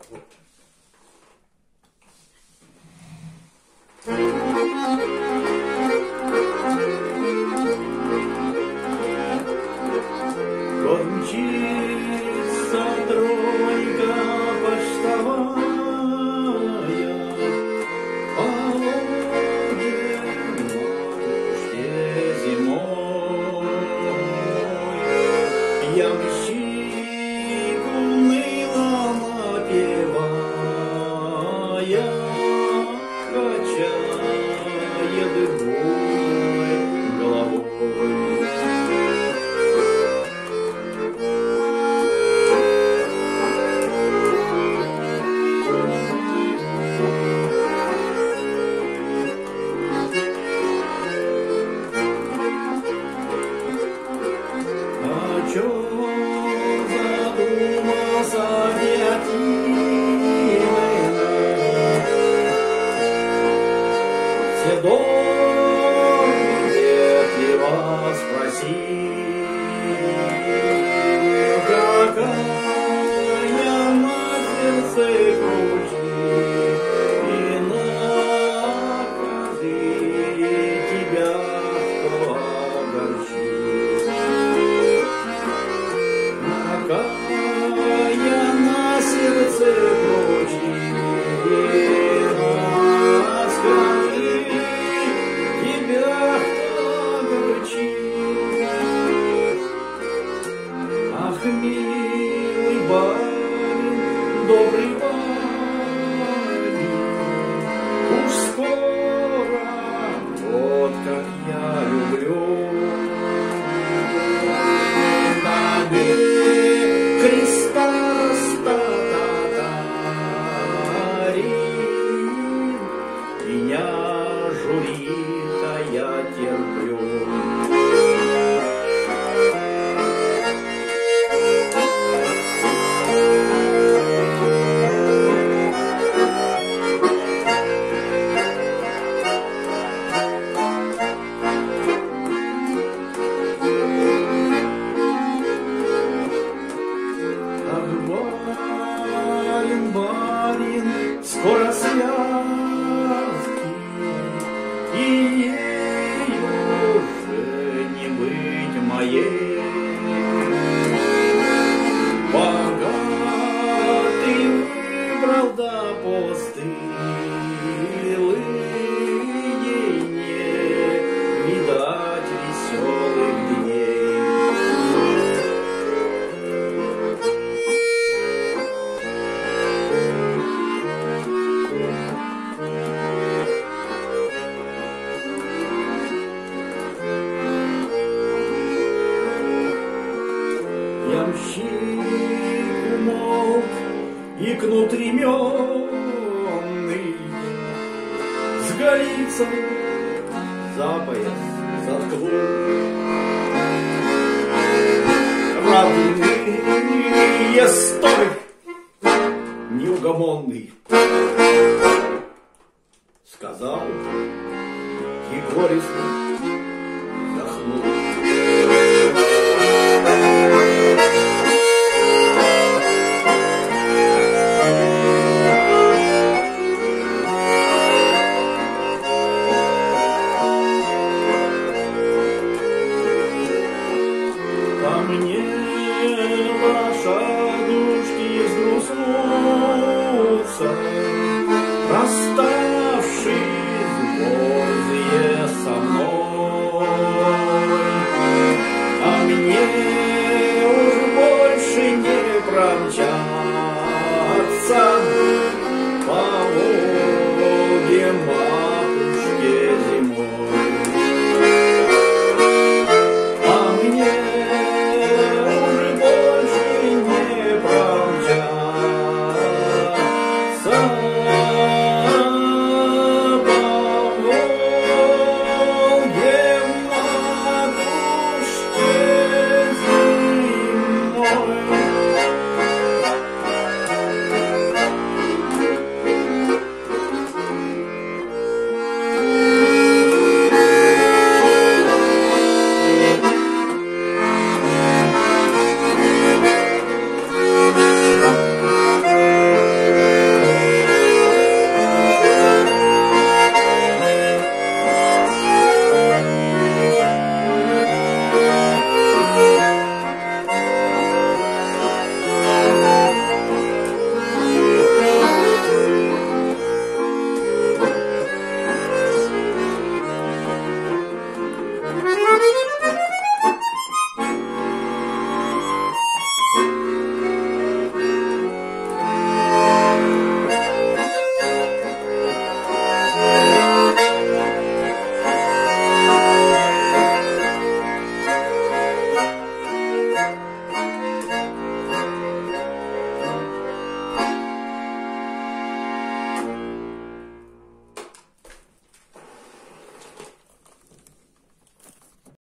Кончится тройка почтовая, по Волге матушке зимой. Ямщик уныло напевая, качает буйной головой. Задумался дед Именно, седой дед его спросил, какая на сердце кружит, и накажи тебя, кто огорчит. Какая на сердце причина, скажи, тебя кто огорчит? Ах, милый барин, добрый барин, уж скоро, вот как я люблю. Христа статарин, меня журит, а я терплю. Барин, скоро связки, и ей уже не быть моей. Богатый выбрал до постылы, ей не видать веселых дней. Ямщик умолк, и кнут ременный с голицей за пояс заткнул. Родные, стой, неугомонный, сказал и горестно.